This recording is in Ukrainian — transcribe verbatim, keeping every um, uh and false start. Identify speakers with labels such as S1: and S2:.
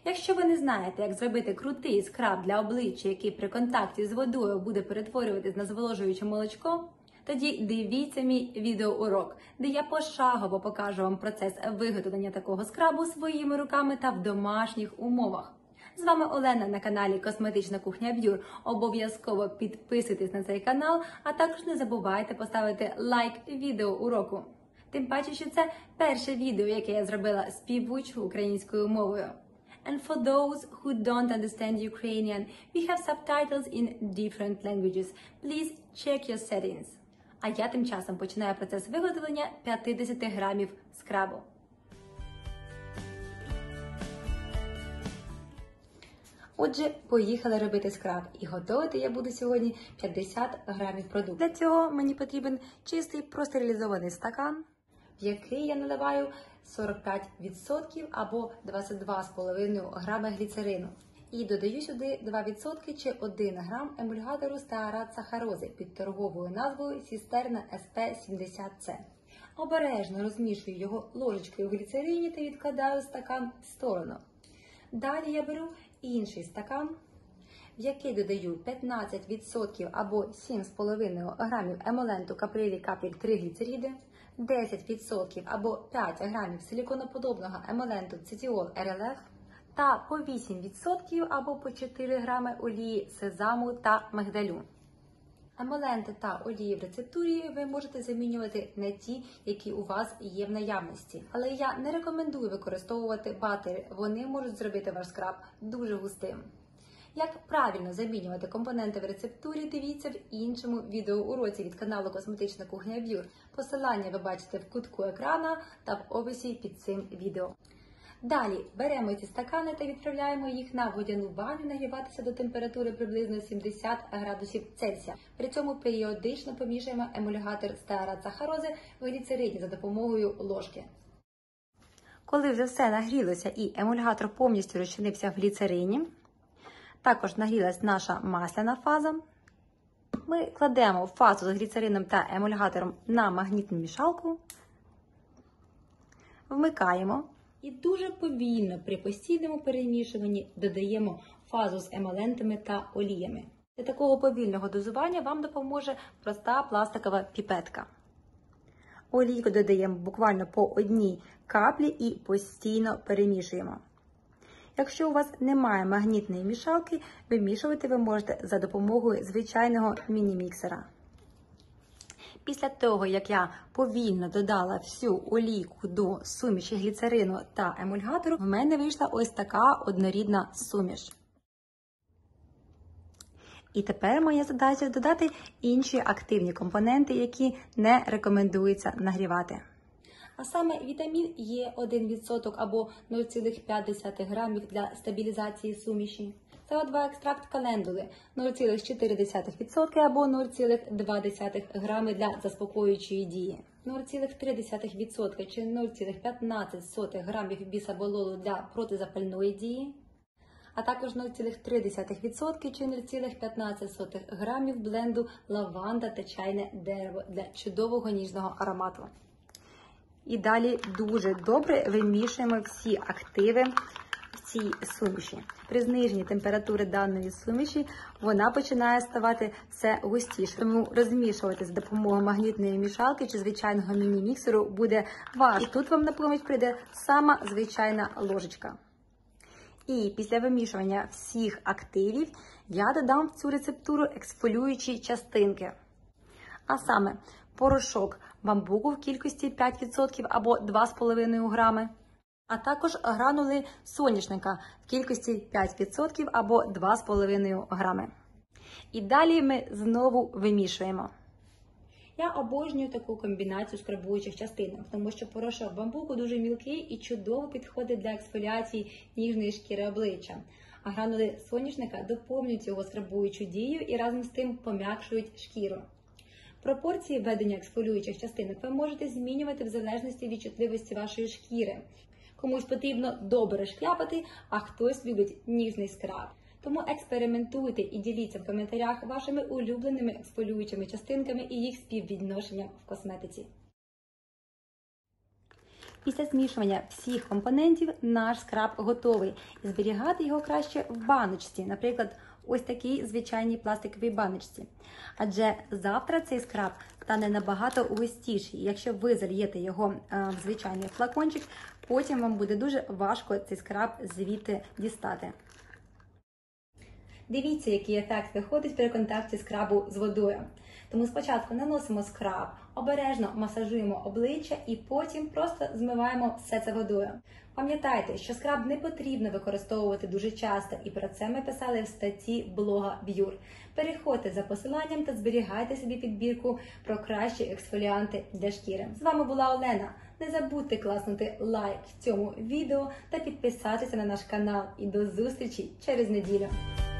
S1: Якщо ви не знаєте, як зробити крутий скраб для обличчя, який при контакті з водою буде перетворюватись на зволожуюче молочко, тоді дивіться мій відеоурок, де я пошагово покажу вам процес виготовлення такого скрабу своїми руками та в домашніх умовах. З вами Олена на каналі Косметична кухня Б'юр. Обов'язково підписуйтесь на цей канал, а також не забувайте поставити лайк відеоуроку. Тим паче, що це перше відео, яке я зробила співучою українською мовою. And for those who don't understand Ukrainian, we have subtitles in different languages. Please check your settings. А я тим часом починаю процес виготовлення п'ятдесят грамів скрабу. Отже, поїхали робити скраб. І готувати я буду сьогодні п'ятдесят грамів продукту. Для цього мені потрібен чистий простерилізований стакан, в який я наливаю сорок п'ять відсотків або двадцять два з половиною грами гліцерину. І додаю сюди два відсотки чи один грам емульгатору стеарат сахарози під торговою назвою Cisterna ес пі сімдесят це. Обережно розмішую його ложечкою в гліцерині та відкладаю стакан в сторону. Далі я беру інший стакан, в який додаю п'ятнадцять відсотків або сім з половиною грамів емоленту каприлі капель три гліцериди, десять відсотків або п'ять грамів силіконоподобного емоленту цитіол ар ел еф та по вісім відсотків або по чотири грами олії сезаму та мигдалю. Емоленти та олії в рецептурі ви можете замінювати на ті, які у вас є в наявності. Але я не рекомендую використовувати батери, вони можуть зробити ваш скраб дуже густим. Як правильно замінювати компоненти в рецептурі, дивіться в іншому відеоуроці від каналу Косметична кухня Б'юр. Посилання ви бачите в кутку екрана та в описі під цим відео. Далі беремо ці стакани та відправляємо їх на водяну баню нагріватися до температури приблизно сімдесят градусів Цельсія. При цьому періодично помішуємо емульгатор стеарат сахарози в гліцерині за допомогою ложки. Коли вже все нагрілося і емульгатор повністю розчинився в гліцерині, також нагрілась наша масляна фаза, ми кладемо фазу з гліцерином та емульгатором на магнітну мішалку, вмикаємо. І дуже повільно при постійному перемішуванні додаємо фазу з емолентами та оліями. Для такого повільного дозування вам допоможе проста пластикова піпетка. Олійку додаємо буквально по одній каплі і постійно перемішуємо. Якщо у вас немає магнітної мішалки, вимішувати ви можете за допомогою звичайного міні-міксера. Після того, як я повільно додала всю олійку до суміші гліцерину та емульгатору, в мене вийшла ось така однорідна суміш. І тепер моя задача додати інші активні компоненти, які не рекомендується нагрівати. А саме вітамін Е один відсоток або нуль цілих п'ять десятих грамів для стабілізації суміші. це о два екстракт календули нуль цілих чотири десятих відсотка або нуль цілих два десятих грами для заспокоюючої дії. нуль цілих три десятих відсотка чи нуль цілих п'ятнадцять сотих грамів бісабололу для протизапальної дії. А також нуль цілих три десятих відсотка чи нуль цілих п'ятнадцять сотих грамів бленду лаванда та чайне дерево для чудового ніжного аромату. І далі дуже добре вимішуємо всі активи в цій суміші. При зниженні температури даної суміші вона починає ставати все густіше. Тому розмішувати з допомогою магнітної мішалки чи звичайного міні-міксеру буде важко. І тут вам на поміч прийде сама звичайна ложечка. І після вимішування всіх активів я додам в цю рецептуру ексфолюючі частинки. А саме порошок бамбуку в кількості п'ять відсотків або два з половиною грами, а також гранули соняшника в кількості п'ять відсотків або два з половиною грами. І далі ми знову вимішуємо. Я обожнюю таку комбінацію скрабуючих частинок, тому що порошок бамбуку дуже мілкий і чудово підходить для ексфоліації ніжної шкіри обличчя. А гранули соняшника доповнюють його скрабуючу дію і разом з тим пом'якшують шкіру. Пропорції введення ексфоліюючих частинок ви можете змінювати в залежності від чутливості вашої шкіри. Комусь потрібно добре шкляпати, а хтось любить ніжний скраб. Тому експериментуйте і діліться в коментарях вашими улюбленими ексфоліюючими частинками і їх співвідношенням в косметиці. Після змішування всіх компонентів наш скраб готовий. І зберігати його краще в баночці, наприклад, ось такій звичайній пластиковій баночці. Адже завтра цей скраб стане набагато густіший. Якщо ви зальєте його в звичайний флакончик, потім вам буде дуже важко цей скраб звідти дістати. Дивіться, який ефект виходить при контакті скрабу з водою. Тому спочатку наносимо скраб, обережно масажуємо обличчя і потім просто змиваємо все це водою. Пам'ятайте, що скраб не потрібно використовувати дуже часто, і про це ми писали в статті блога Б'юр. Переходьте за посиланням та зберігайте собі підбірку про кращі ексфоліанти для шкіри. З вами була Олена. Не забудьте класнути лайк цьому відео та підписатися на наш канал. І до зустрічі через неділю!